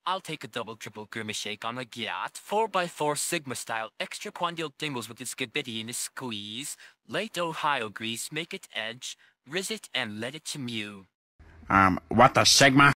I'll take a double triple creamy shake on a Giat, 4x4 Sigma style, extra quandial tingles with its skibidi in a squeeze, late Ohio grease, make it edge, rizz it and let it to mew. What a Sigma?